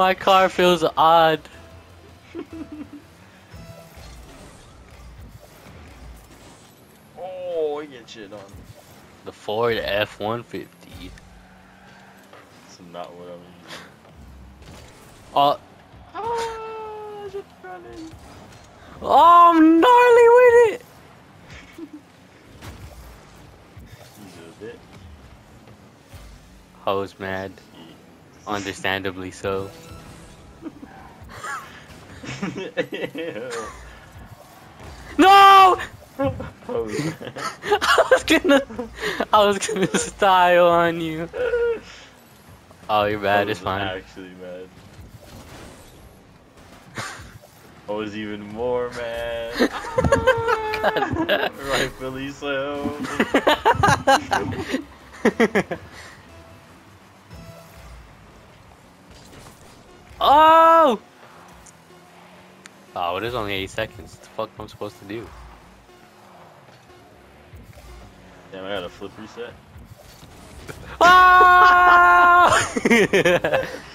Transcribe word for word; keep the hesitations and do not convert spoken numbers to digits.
My car feels odd. Oh, I get shit on. The Ford F one fifty. That's not what I'm using. Oh, Ah, just running. oh, I'm gnarly with it. He's a bit. I was mad. Yeah. Understandably so. No! Oh, I was gonna, I was gonna style on you. Oh, you're bad. I It's was fine. actually mad. I was even more mad. Ah, rightfully so. Oh! Oh, it is only eight seconds. What the fuck am I supposed to do? Damn, I got a flip reset. Ah!